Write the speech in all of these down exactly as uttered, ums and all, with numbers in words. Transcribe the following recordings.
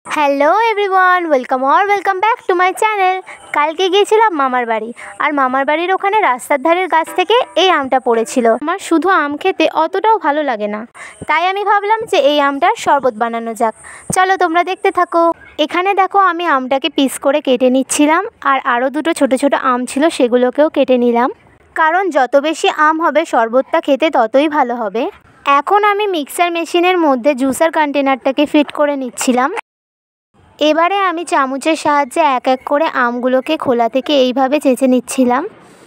Hello everyone, welcome or welcome back to my channel. কালকে গিয়েছিলাম মামার বাড়ি, আর মামার বাড়ির ওখানে রাস্তার ধারের গাছ থেকে এই আমটা পড়েছিল। আমার শুধু আম খেতে অতটাও ভালো লাগে না, তাই আমি ভাবলাম যে এই আমটার শরবত বানানো যাক। চলো তোমরা দেখতে থাকো। এখানে দেখো আমি আমটাকে পিস করে কেটে নিচ্ছিলাম, আর আরও দুটো ছোট ছোট আম ছিল সেগুলোকেও কেটে নিলাম, কারণ যত বেশি আম হবে শরবতটা খেতে ততই ভালো হবে। এখন আমি মিক্সার মেশিনের মধ্যে জুসার কন্টেনারটাকে ফিট করে নিচ্ছিলাম। এবারে আমি চামচের সাহায্যে এক এক করে আমগুলোকে খোলা থেকে এইভাবে চেঁচে নিচ্ছিলাম।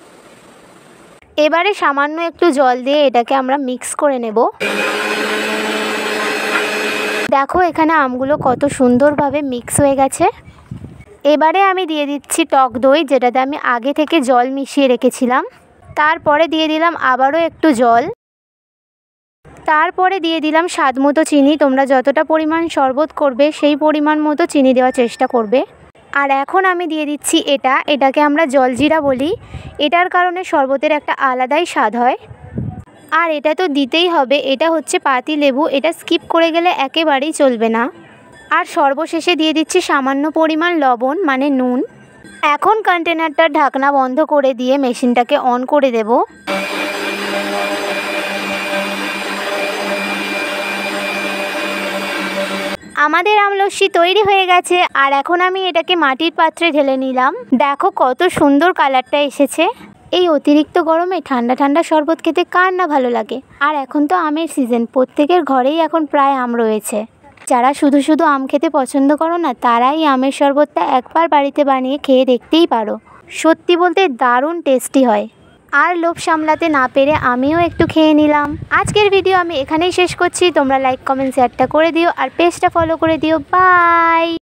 এবারে সামান্য একটু জল দিয়ে এটাকে আমরা মিক্স করে নেব। দেখো এখানে আমগুলো কত সুন্দরভাবে মিক্স হয়ে গেছে। এবারে আমি দিয়ে দিচ্ছি টক দই, যেটাতে আমি আগে থেকে জল মিশিয়ে রেখেছিলাম। তারপরে দিয়ে দিলাম আবারও একটু জল। তারপরে দিয়ে দিলাম স্বাদ মতো চিনি। তোমরা যতটা পরিমাণ শরবত করবে সেই পরিমাণ মতো চিনি দেওয়ার চেষ্টা করবে। আর এখন আমি দিয়ে দিচ্ছি এটা এটাকে আমরা জলজিরা বলি। এটার কারণে শরবতের একটা আলাদাই স্বাদ হয়, আর এটা তো দিতেই হবে। এটা হচ্ছে পাতি লেবু, এটা স্কিপ করে গেলে একেবারেই চলবে না। আর সর্বশেষে দিয়ে দিচ্ছি সামান্য পরিমাণ লবণ, মানে নুন। এখন কন্টেনারটার ঢাকনা বন্ধ করে দিয়ে মেশিনটাকে অন করে দেব। আমাদের আমলস্যি তৈরি হয়ে গেছে, আর এখন আমি এটাকে মাটির পাত্রে ঢেলে নিলাম। দেখো কত সুন্দর কালারটা এসেছে। এই অতিরিক্ত গরমে ঠান্ডা ঠান্ডা শরবত খেতে কার না ভালো লাগে। আর এখন তো আমের সিজন, প্রত্যেকের ঘরেই এখন প্রায় আম রয়েছে। যারা শুধু শুধু আম খেতে পছন্দ করো না, তারাই আমের শরবতটা একবার বাড়িতে বানিয়ে খেয়ে দেখতেই পারো। সত্যি বলতে দারুণ টেস্টি হয়। আর লোভ সামলাতে না পেরে আমিও একটু খেয়ে নিলাম। আজকের ভিডিও আমি এখানেই শেষ করছি। তোমরা লাইক কমেন্ট শেয়ারটা করে দিও, আর পেজটা ফলো করে দিও। বাই।